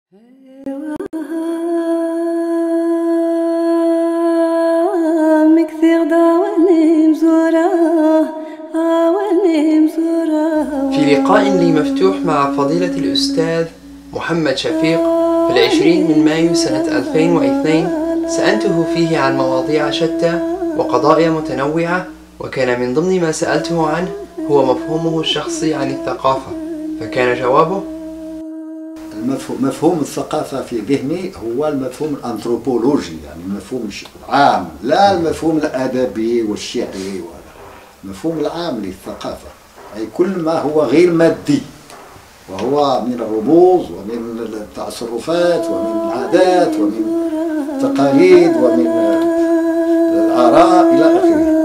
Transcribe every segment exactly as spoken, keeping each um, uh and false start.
في لقاء لي مفتوح مع فضيلة الأستاذ محمد شفيق في العشرين من مايو سنة ألفين واثنين سألته فيه عن مواضيع شتى وقضايا متنوعة، وكان من ضمن ما سألته عنه هو مفهومه الشخصي عن الثقافة، فكان جوابه: مفهوم الثقافة في ذهني هو المفهوم الأنثروبولوجي، يعني المفهوم العام، لا المفهوم الأدبي والشعري، المفهوم العام للثقافة، أي كل ما هو غير مادي، وهو من الرموز ومن التصرفات ومن العادات ومن التقاليد ومن الآراء إلى آخره.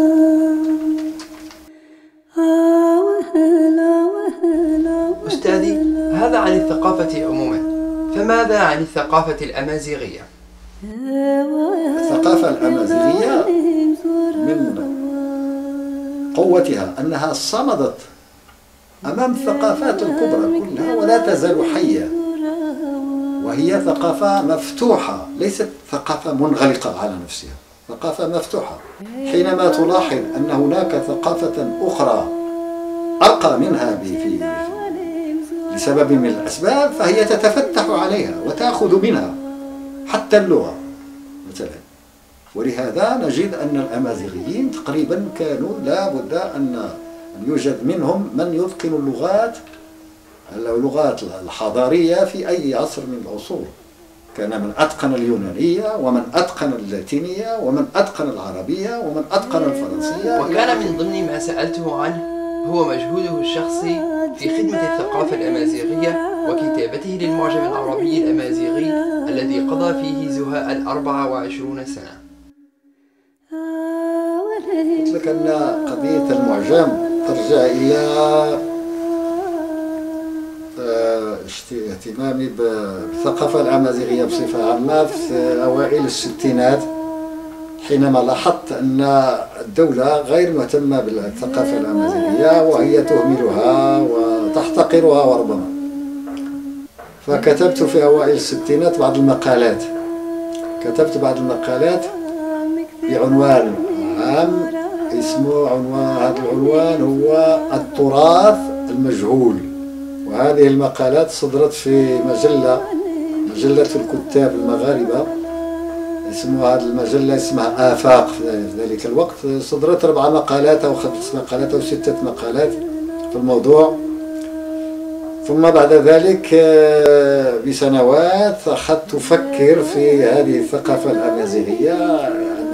أستاذي، هذا عن الثقافة عموما، فماذا عن الثقافة الأمازيغية؟ الثقافة الأمازيغية من قوتها أنها صمدت أمام الثقافات الكبرى كلها ولا تزال حية، وهي ثقافة مفتوحة، ليست ثقافة منغلقة على نفسها، ثقافة مفتوحة. حينما تلاحظ أن هناك ثقافة أخرى أرقى منها في لسبب من الأسباب، فهي تتفتح عليها وتأخذ منها حتى اللغة مثلا. ولهذا نجد أن الأمازيغيين تقريبا كانوا لا بد أن يوجد منهم من يتقن اللغات اللغات الحضارية في أي عصر من العصور. كان من أتقن اليونانية ومن أتقن اللاتينية ومن أتقن العربية ومن أتقن الفرنسية. وكان من ضمن ما سألته عنه هو مجهوده الشخصي في خدمة الثقافة الأمازيغية وكتابته للمعجم العربي الأمازيغي الذي قضى فيه زهاء الأربع وعشرون سنة. قلت لك أن قضية المعجم ترجع إلى اهتمامي بالثقافة الأمازيغية بصفة عامة في أوائل الستينات، حينما لاحظت أن الدولة غير مهتمة بالثقافة الأمازيغية وهي تهملها وتحتقرها وربما. فكتبت في أوائل الستينات بعض المقالات، كتبت بعض المقالات بعنوان عام اسمه عنوان، هذا العنوان هو التراث المجهول. وهذه المقالات صدرت في مجلة مجلة الكتاب المغاربة، اسمها هذه المجلة اسمها آفاق في ذلك الوقت. صدرت أربع مقالات أو خمس مقالات أو ستة مقالات في الموضوع. ثم بعد ذلك بسنوات أخذت أفكر في هذه الثقافة الأمازيغية،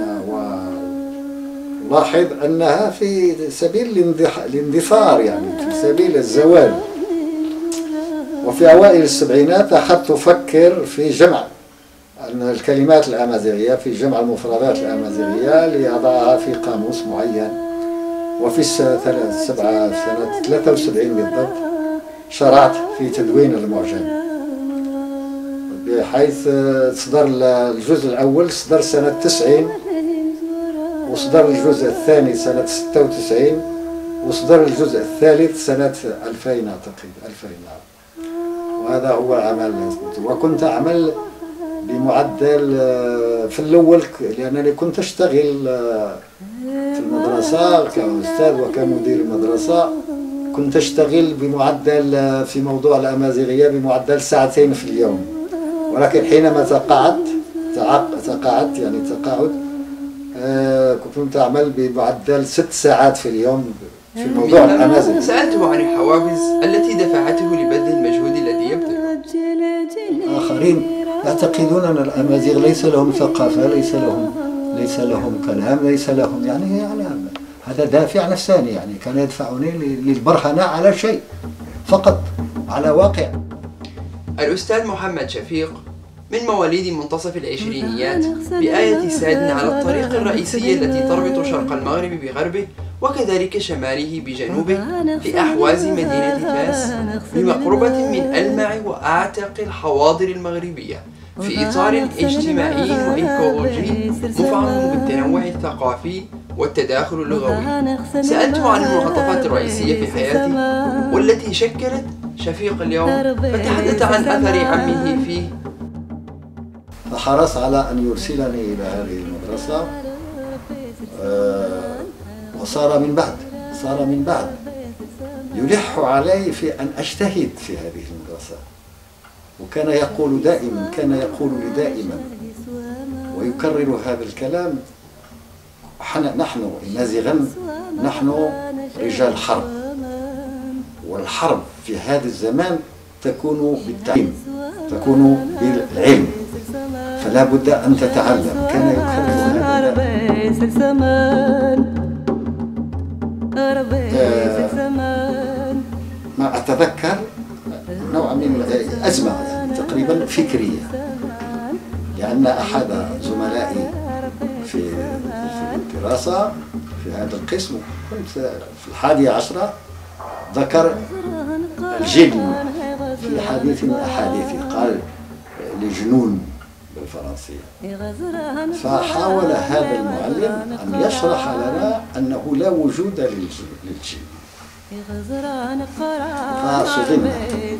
ولاحظ أنها في سبيل الاندثار، يعني في سبيل الزوال. وفي أوائل السبعينات أخذت أفكر في جمع الكلمات الأمازيغية، في جمع المفردات الأمازيغية لأضعها في قاموس معين. وفي السنة سنة ثلاثة وسبعين بالضبط شرعت في تدوين المعجم، بحيث صدر الجزء الأول صدر سنة تسعين، وصدر الجزء الثاني سنة ستة وتسعين، وصدر الجزء الثالث سنة ألفين أعتقد ألفين. وهذا هو العمل. وكنت أعمل بمعدل في الأول، لأنني كنت أشتغل في المدرسة كأستاذ وكمدير مدرسة، كنت أشتغل بمعدل في موضوع الأمازيغية بمعدل ساعتين في اليوم. ولكن حينما تقاعدت تقاعدت يعني تقاعد كنت أعمل بمعدل ست ساعات في اليوم في موضوع الأمازيغ. سألته عن الحوافز التي دفعته لبذل المجهود الذي يبذله. آخرين يعتقدون أن الأمازيغ ليس لهم ثقافة، ليس لهم ليس لهم كلام، ليس لهم يعني يعني هذا دافع نفساني، يعني كان يدفعني للبرهنة على شيء فقط، على واقع. الأستاذ محمد شفيق من مواليد منتصف العشرينيات بآية ساد على الطريق الرئيسية التي تربط شرق المغرب بغربه وكذلك شماله بجنوبه في أحواز مدينة فاس بمقربة من ألمع وأعتق الحواضر المغربية في إطار اجتماعي وإيكولوجي مفعم بالتنوع الثقافي والتداخل اللغوي. سألته عن المعطفات الرئيسية في حياته والتي شكلت شفيق اليوم، فتحدث عن أثر عمه فيه. فحرص على أن يرسلني إلى هذه المدرسة، أه وصار من بعد صار من بعد يلح علي في أن أجتهد في هذه المدرسة، وكان يقول دائما كان يقول لي دائما ويكرر هذا الكلام: نحن النازغا نحن رجال حرب، والحرب في هذا الزمان تكون بالتعليم، تكون بالعلم، فلا بد أن تتعلم. كان يكرر هذا. ما أتذكر نوع من أزمة يعني تقريبا فكرية، لأن أحد زملائي في الدراسة في هذا القسم، كنت في الحادية عشرة، ذكر الجن في حديث من أحاديثه، قال لجنون بالفرنسية. فحاول هذا المعلم أن يشرح لنا أنه لا وجود للجن، فصدمنا،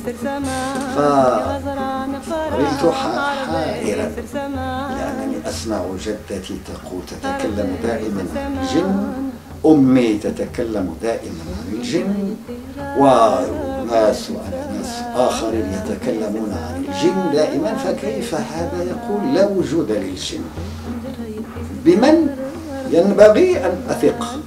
فرلت حائرا لأنني أسمع جدتي تقول تتكلم دائما عن الجن، أمي تتكلم دائما عن الجن، وناس ناس آخرين يتكلمون عن الجن دائما، فكيف هذا يقول لا وجود للجن؟ بمن ينبغي أن أثق؟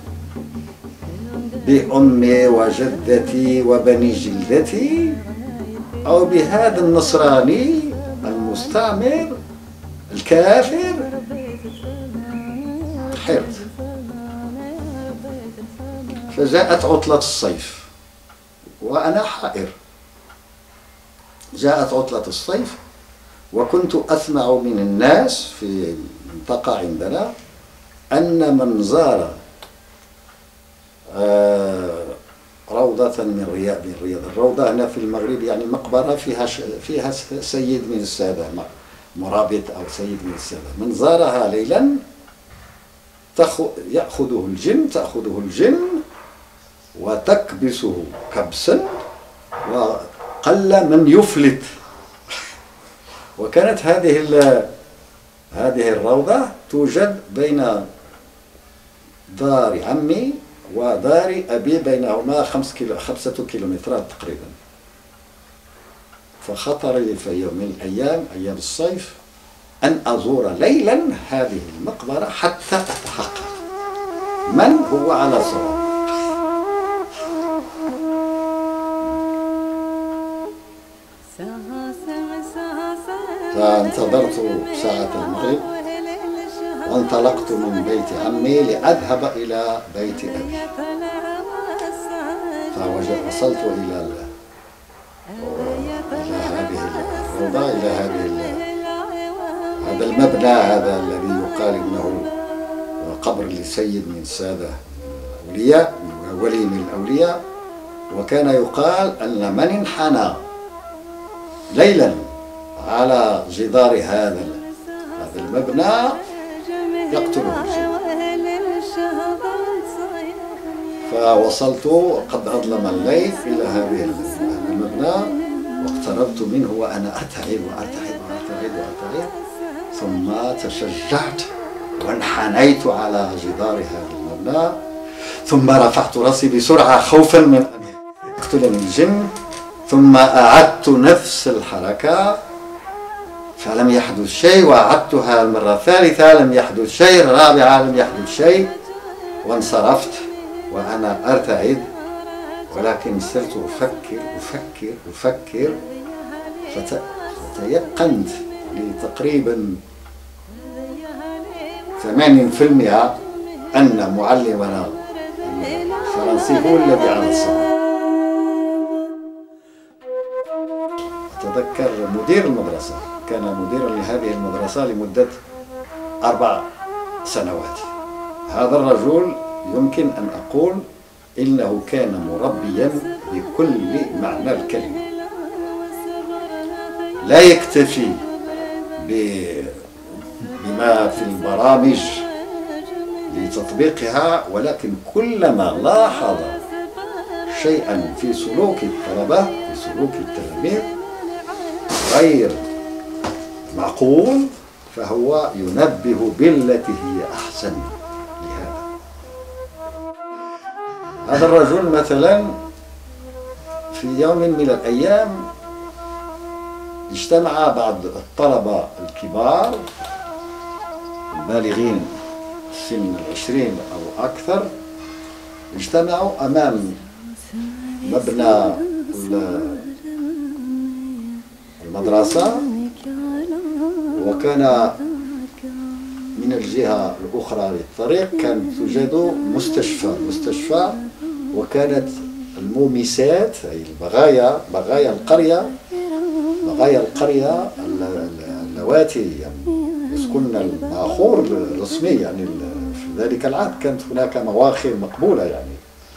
بأمي وجدتي وبني جلدتي، أو بهذا النصراني المستعمر الكافر؟ حرت. فجاءت عطلة الصيف وأنا حائر. جاءت عطلة الصيف وكنت أسمع من الناس في المنطقة عندنا أن من زار روضة من رياض من رياض الروضة هنا في المغرب، يعني مقبرة فيها فيها سيد من السادة، مرابط أو سيد من السادة، من زارها ليلا يأخذه الجن تأخذه الجن وتكبسه كبسا، وقل من يفلت. وكانت هذه هذه الروضة توجد بين دار عمي ودار أبي، بينهما خمس كيلو خمسة كيلومترات تقريبا. فخطر لي في يوم من الأيام أيام الصيف أن أزور ليلا هذه المقبرة حتى أتحقق من هو على صواب. فانتظرت ساعة المغرب وانطلقت من بيت عمي لأذهب إلى بيت أبي. فوصلت إلى إلى هذه الروضة، إلى هذه هذا المبنى هذا الذي يقال إنه قبر لسيد من السادة الأولياء، ولي من الأولياء. وكان يقال أن من انحنى ليلا على جدار هذا هذا المبنى يقتله الجن. فوصلت قد أظلم الليل إلى هذه المبنى واقتربت منه وأنا أرتعد وأرتعد وأرتعد وأرتعد، ثم تشجعت وانحنيت على جدار هذا المبنى، ثم رفعت رأسي بسرعة خوفا من أن يقتلني الجن، ثم أعدت نفس الحركة فلم يحدث شيء، وأعدتها المرة الثالثة لم يحدث شيء، الرابعة لم يحدث شيء، وانصرفت وأنا أرتعد. ولكن صرت أفكر أفكر أفكر فتيقنت لتقريبا ثمانين بالمئة أن معلمنا الفرنسي هو الذي على الصواب. أتذكر مدير المدرسة، كان مديرا لهذه المدرسة لمدة أربع سنوات. هذا الرجل يمكن أن أقول إنه كان مربيا بكل معنى الكلمة، لا يكتفي بما في البرامج لتطبيقها، ولكن كلما لاحظ شيئا في سلوك الطلبة في سلوك التلاميذ غير معقول فهو ينبه بالتي هي أحسن لهذا. هذا الرجل مثلا في يوم من الأيام اجتمع بعض الطلبة الكبار البالغين سن العشرين أو أكثر، اجتمعوا أمام مبنى المدرسة، وكان من الجهة الأخرى للطريق كانت توجد مستشفى مستشفى وكانت المومسات أي البغايا بغايا القرية بغايا القرية اللواتي يعني يسكن الماخور الرسمي، يعني في ذلك العهد كانت هناك مواخر مقبولة يعني.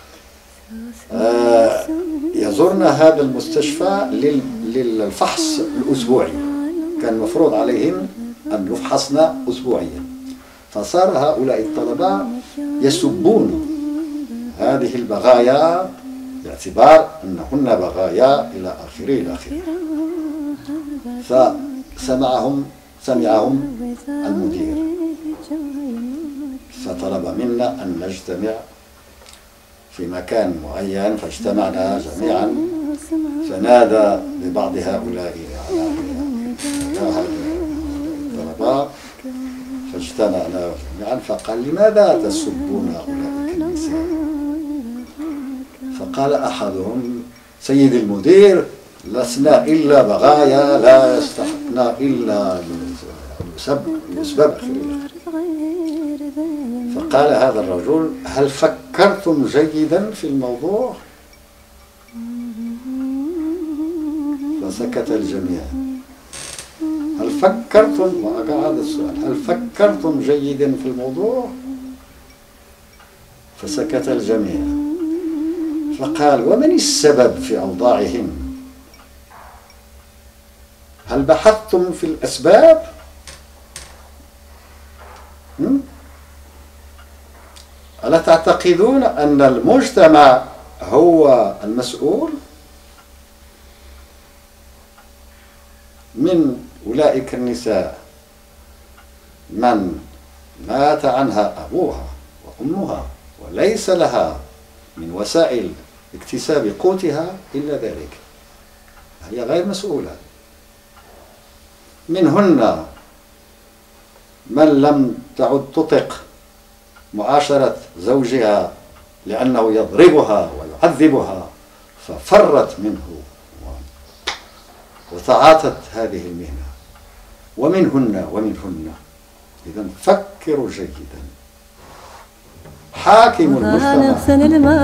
آه يزورن هذا المستشفى للفحص الأسبوعي، كان مفروض عليهم أن يفحصن أسبوعيا، فصار هؤلاء الطلبة يسبون هذه البغايا باعتبار أنهن بغايا إلى آخره إلى آخره. فسمعهم سمعهم المدير فطلب منا أن نجتمع في مكان معين، فاجتمعنا جميعا، فنادى لبعض هؤلاء على الطلبة فاجتمعنا جميعا، فقال: لماذا تسبون أولئك النساء؟ فقال أحدهم: سيد المدير، لسنا إلا بغايا لا يستحقنا إلا يسب يسبب. فقال هذا الرجل: هل فكرتم جيدا في الموضوع؟ فسكت الجميع. هل فكرتم، وأقع هذا السؤال، هل فكرتم جيدا في الموضوع؟ فسكت الجميع. فقال: ومن السبب في أوضاعهم؟ هل بحثتم في الأسباب؟ ألا تعتقدون أن المجتمع هو المسؤول من أولئك النساء من مات عنها أبوها وأمها وليس لها من وسائل اكتساب قوتها إلا ذلك؟ هي غير مسؤولة. منهن من لم تعد تطق معاشرة زوجها لأنه يضربها ويعذبها ففرت منه وتعاطت هذه المهنة، ومنهن ومنهن. إذن فكروا جيدا. حاكم المجتمع.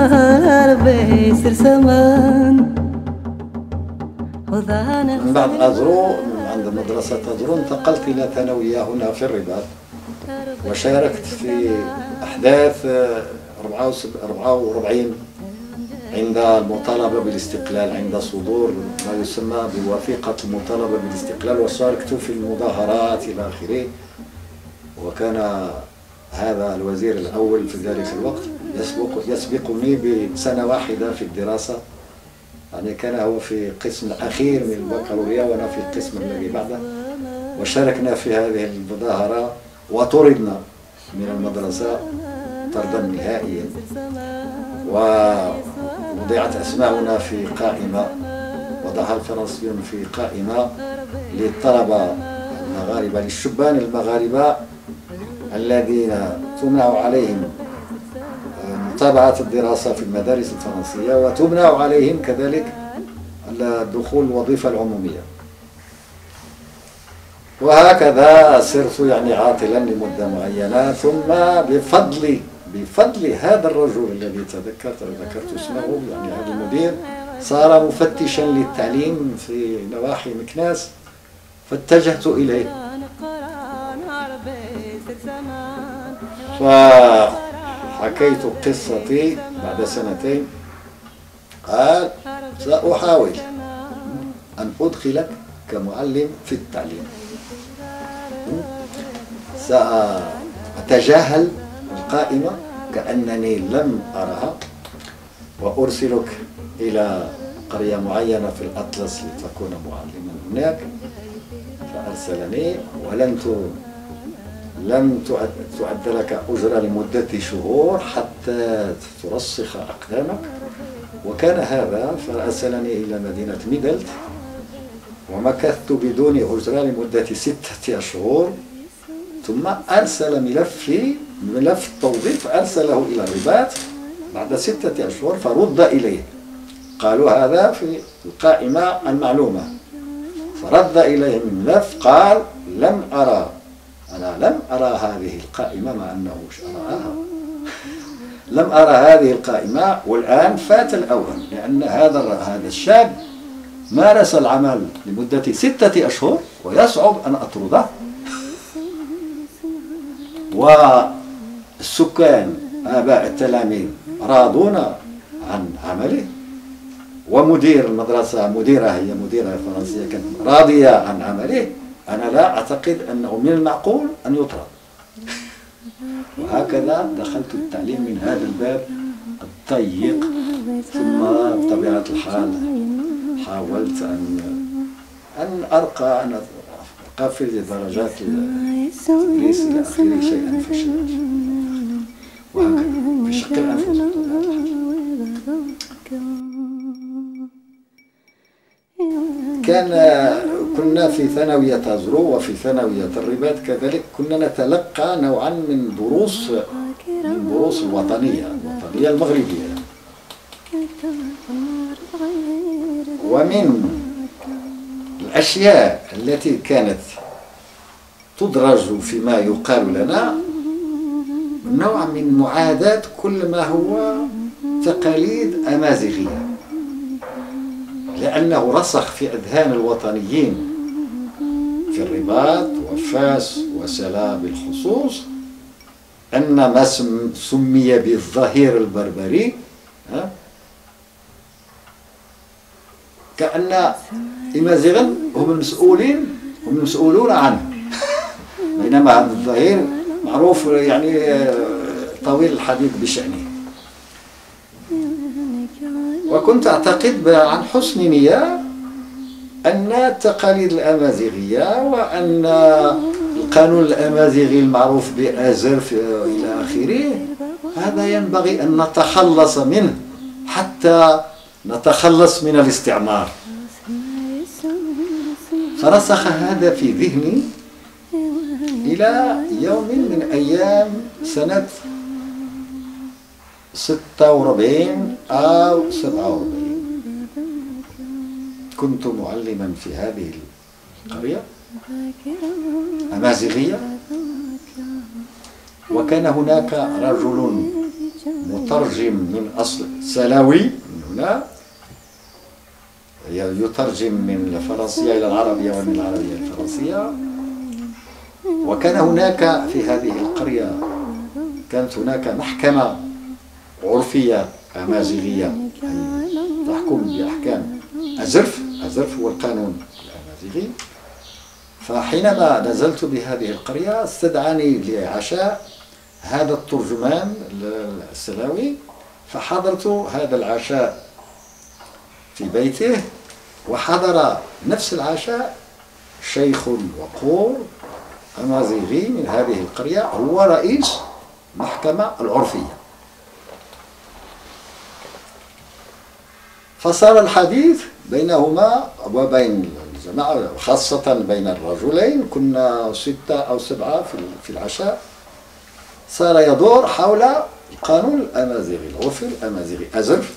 من بعد أزرو عند مدرسة أزرو انتقلت إلى ثانوية هنا في الرباط، وشاركت في أحداث أربعة وأربعين عند المطالبة بالاستقلال، عند صدور ما يسمى بوثيقة المطالبة بالاستقلال، وشاركت في المظاهرات إلى آخره. وكان هذا الوزير الأول في ذلك الوقت يسبق يسبقني بسنة واحدة في الدراسة، يعني كان هو في قسم الأخير من البكالوريا وأنا في القسم الذي بعده، وشاركنا في هذه المظاهرة وطردنا من المدرسة طردا نهائيا، ووضعت أسماؤنا في قائمة، وضعها الفرنسيون في قائمة للطلبة المغاربة، للشبان المغاربة الذين تمنع عليهم متابعة الدراسة في المدارس الفرنسية وتمنع عليهم كذلك الدخول الوظيفة العمومية. وهكذا صرت يعني عاطلا لمدة معينة، ثم بفضل بفضل هذا الرجل الذي تذكرت ذكرت اسمه، يعني هذا المدير صار مفتشا للتعليم في نواحي مكناس، فاتجهت إليه. فالحقيقة حكيت قصتي بعد سنتين قال سأحاول أن أدخلك كمعلم في التعليم، سأتجاهل القائمة كأنني لم أرها وأرسلك إلى قرية معينة في الأطلس لتكون معلما هناك. فأرسلني ولن لم تعد لك أجرة لمدة شهور حتى ترسخ أقدامك. وكان هذا، فأرسلني إلى مدينة ميدلت ومكثت بدون أجرة لمدة ستة أشهر، ثم أرسل ملفي ملف التوظيف أرسله إلى الرباط بعد ستة أشهر فرد إليه، قالوا هذا في القائمة المعلومة، فرد إليه الملف قال لم أرى أنا لم أرى هذه القائمة، مع أنه رآها لم أرى هذه القائمة. والآن فات الأوان، لأن هذا هذا الشاب مارس العمل لمدة ستة أشهر ويصعب أن أطرده. والسكان آباء التلاميذ راضون عن عمله، ومدير المدرسة مديرة هي مديرة فرنسية كانت راضية عن عمله. أنا لا أعتقد أنه من المعقول أن يطرد. وهكذا دخلت التعليم من هذا الباب الضيق، ثم بطبيعة الحال حاولت أن أن أرقى أن أرقى في درجات التدريس إلى آخره شيئا فشيئا، وهكذا بشق الأنفس. كان كنا في ثانوية أزرو وفي ثانوية الرباط كذلك كنا نتلقى نوعا من دروس من دروس الوطنية الوطنية المغربية. ومن الأشياء التي كانت تدرج فيما يقال لنا نوع من معاداة كل ما هو تقاليد أمازيغية، لأنه رسخ في أذهان الوطنيين في الرباط وفاس وسلا بالخصوص أن ما سمي بالظهير البربري كأن إمازيغا هم المسؤولين هم المسؤولون عنه، بينما هذا الظهير معروف يعني طويل الحديث بشأنه. وكنت أعتقد عن حسن نية أن التقاليد الأمازيغية وأن القانون الأمازيغي المعروف بأزرف إلى آخره هذا ينبغي أن نتخلص منه حتى نتخلص من الاستعمار. فرسخ هذا في ذهني إلى يوم من أيام سنة ستة وأربعين أو سبعة وأربعين كنت معلما في هذه القرية أمازيغية، وكان هناك رجل مترجم من أصل سلاوي من هنا يترجم من الفرنسية إلى العربية ومن العربية إلى الفرنسية. وكان هناك في هذه القرية كانت هناك محكمة عرفية أمازيغية تحكم بأحكام أزرف. أزرف هو القانون الأمازيغي. فحينما نزلت بهذه القرية استدعاني لعشاء هذا الترجمان السلاوي، فحضرت هذا العشاء في بيته، وحضر نفس العشاء شيخ وقور أمازيغي من هذه القرية هو رئيس المحكمة العرفية. فصار الحديث بينهما وبين الجماعة، خاصة بين الرجلين، كنا ستة أو سبعة في العشاء، صار يدور حول القانون الأمازيغي العرفي الأمازيغي أزرف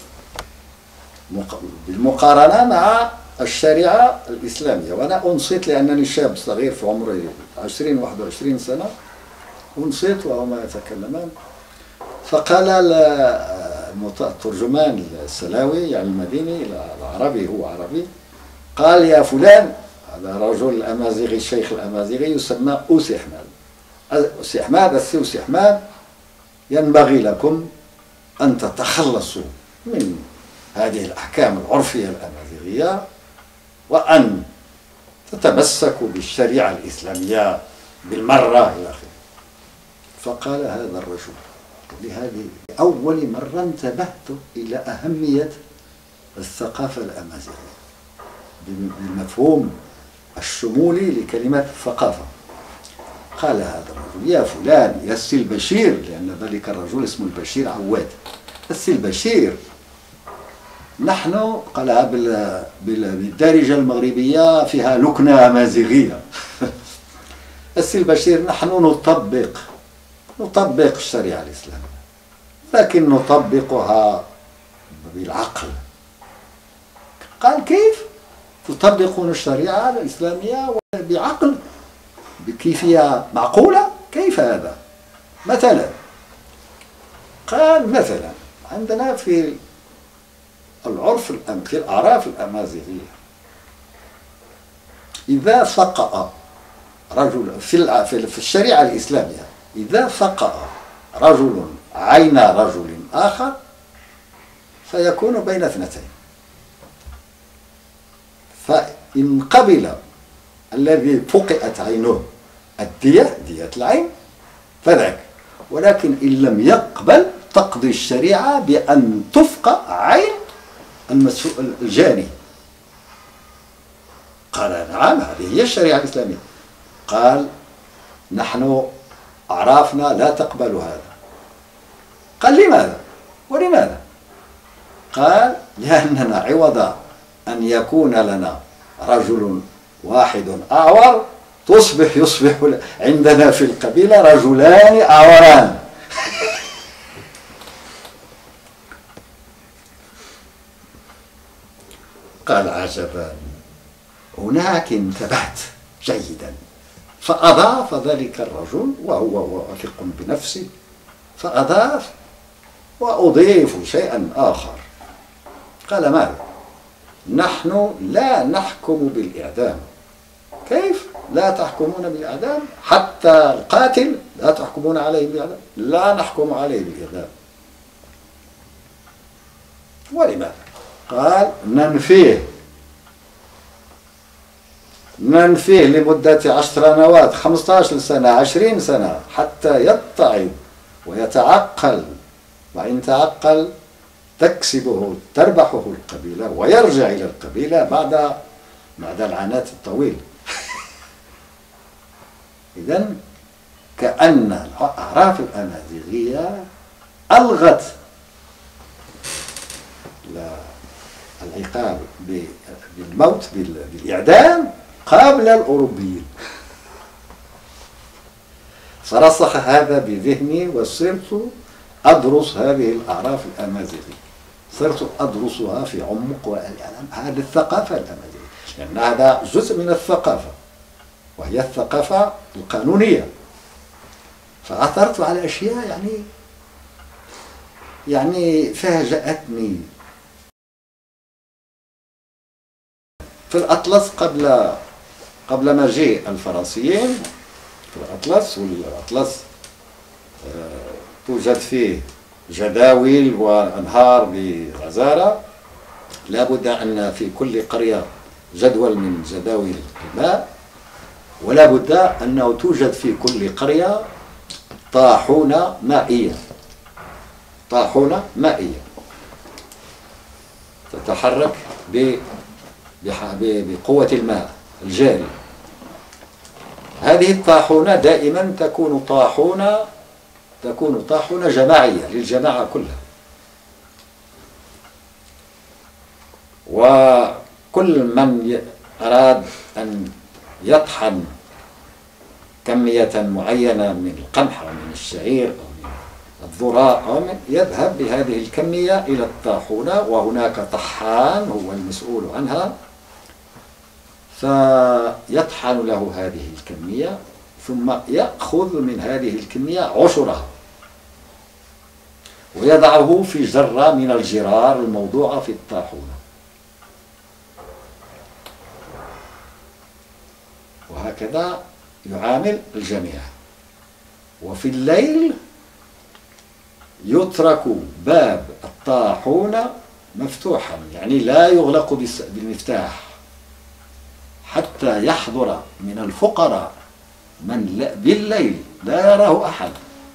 بالمقارنة مع الشريعة الإسلامية. وأنا أنصت لأنني شاب صغير في عمري عشرين واحد وعشرين سنة، أنصت وهما يتكلمان. فقال الترجمان السلاوي يعني المديني العربي، هو عربي، قال يا فلان، هذا رجل الأمازيغي الشيخ الأمازيغي يسمى أوسي حماد، أوسي حماد السي أوسي حماد، ينبغي لكم أن تتخلصوا من هذه الأحكام العرفية الأمازيغية وأن تتمسكوا بالشريعة الإسلامية بالمرة إلى آخره. فقال هذا الرجل، لهذه أول مرة انتبهت إلى أهمية الثقافة الأمازيغية بالمفهوم الشمولي لكلمة الثقافة. قال هذا الرجل: يا فلان، يا السي البشير، لأن ذلك الرجل اسمه البشير عواد، السي البشير، نحن قالها بالدارجة المغربية فيها لكنة أمازيغية. السي البشير، نحن نطبق نطبق الشريعة الإسلامية، لكن نطبقها بالعقل. قال: كيف تطبقون الشريعة الإسلامية بعقل بكيفية معقولة؟ كيف هذا؟ مثلا قال: مثلا عندنا في العرف في الأعراف الأمازيغية إذا ثقأ رجل في في الشريعة الإسلامية إذا ثقأ رجل عين رجل آخر فيكون بين اثنتين، فإن قبل الذي فقئت عينه الدية، دية العين، فذاك، ولكن إن لم يقبل تقضي الشريعة بأن تفقأ عين المسؤول الجاني. قال: نعم، هذه هي الشريعة الإسلامية. قال: نحن أعرافنا لا تقبل هذا. قال: لماذا؟ ولماذا؟ قال: لأننا عوض أن يكون لنا رجل واحد أعور تصبح يصبح عندنا في القبيلة رجلان أعوران. قال: عجبا، هناك انتبهت جيدا. فأضاف ذلك الرجل وهو واثق بنفسه، فأضاف: وأضيف شيئا آخر. قال: ماذا؟ نحن لا نحكم بالإعدام. كيف لا تحكمون بالإعدام؟ حتى القاتل لا تحكمون عليه بالإعدام؟ لا نحكم عليه بالإعدام. ولماذا؟ قال: ننفيه ننفيه لمدة عشر سنوات، خمسة عشر سنة، عشرين سنة، حتى يتعظ ويتعقل، وإن تعقل تكسبه تربحه القبيلة ويرجع إلى القبيلة بعد بعد العنات الطويل. إذن كأن الأعراف الأمازيغية ألغت العقاب بالموت بالإعدام قبل الأوروبيين. فرسخ هذا بذهني وصرت أدرس هذه الأعراف الأمازيغية، صرت أدرسها في عمق والإعلام هذه الثقافة الأمازيغية، لأن هذا جزء من الثقافة وهي الثقافة القانونية. فأثرت على أشياء يعني يعني فاجأتني. في الأطلس قبل قبل مجيء الفرنسيين، في الأطلس، والأطلس آه توجد فيه جداول وأنهار بغزارة، لا بد أن في كل قرية جدول من جداول الماء، ولا بد أنه توجد في كل قرية طاحونة مائية، طاحونة مائية تتحرك بقوة الماء الجاري. هذه الطاحونة دائما تكون طاحونة تكون طاحونة جماعية للجماعة كلها، وكل من أراد أن يطحن كمية معينة من القمح أو من الشعير أو من الذراء أو من يذهب بهذه الكمية إلى الطاحونة، وهناك طحان هو المسؤول عنها، فيطحن له هذه الكمية ثم يأخذ من هذه الكمية عشرها ويضعه في جرة من الجرار الموضوعة في الطاحونة، وهكذا يعامل الجميع. وفي الليل يترك باب الطاحون مفتوحا، يعني لا يغلق بالمفتاح حتى يحضر من الفقراء من بالليل لا يراه أحد،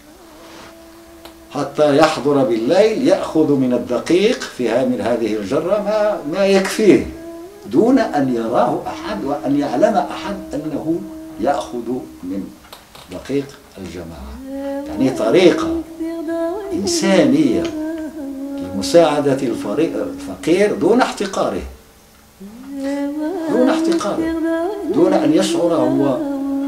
حتى يحضر بالليل يأخذ من الدقيق فيها من هذه الجرة ما, ما يكفيه دون أن يراه أحد وأن يعلم أحد أنه يأخذ من دقيق الجماعة. يعني طريقة إنسانية لمساعدة الفقير دون احتقاره، دون احتقاره، دون أن يشعر هو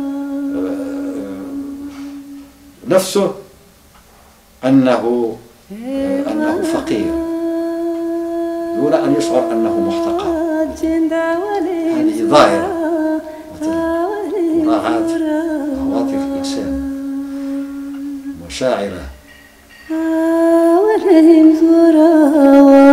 نفسه أنه أنه فقير، دون أن يشعر أنه محتقر. هذه ظاهرة مراعاة عواطف الإنسان ومشاعره.